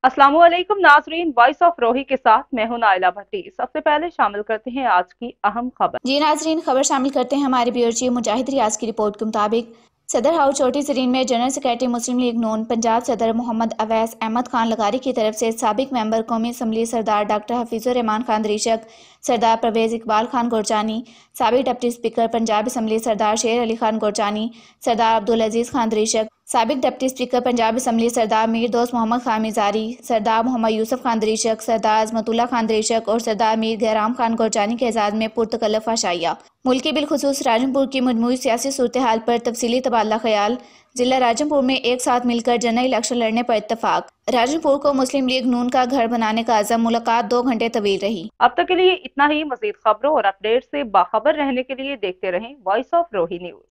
अस्सलामुअलैकुम नाजरीन, voice of रोही के साथ मैं हूं नाइला भट्टी। सबसे पहले शामिल करते हैं आज की अहम खबर। जी नाजरीन, खबर शामिल करते हैं हमारे ब्यूरो चीफ मुजाहिद रियाज की रिपोर्ट के मुताबिक सदर हाउस छोटी सरीन में जनरल सेक्रेटरी मुस्लिम लीग नून पंजाब सदर मोहम्मद अवैस अहमद खान लगारी की तरफ से साबिक मेंबर कौमी असम्बली सरदार डॉक्टर हफीजुर रहमान खान दरीशक, सरदार परवेज इकबाल खान गोरचानी, साबिक deputy speaker Punjab assembly Sardar Sher Ali Khan गोरचानी, सरदार अब्दुल अजीज खान दरीशक, साबिक deputy speaker Punjab assembly Sardar Mir Dost Mohammad Khan मिजारी, सरदार मोहम्मद यूसुफ खान दरीशक, सरदार अजमतुल्ला खान दरीशक और सरदार मीर गहराम खान गोरचानी के एजाज में पुरतकल्लफ आशाइया मुल्की बिलखुसूस राजनपुर की मजमूई सियासी सूरत हाल पर तफसीली तबादला ख्याल। जिला राजनपुर में एक साथ मिलकर जनरल इलेक्शन लड़ने पर इत्तफाक। राजनपुर को मुस्लिम लीग नून का घर बनाने का अज़म। मुलाकात 2 घंटे तवील रही। अब तक के लिए इतना ही। मजीद खबरों और अपडेट से बाखबर रहने के लिए देखते रहें वॉइस ऑफ रोही न्यूज।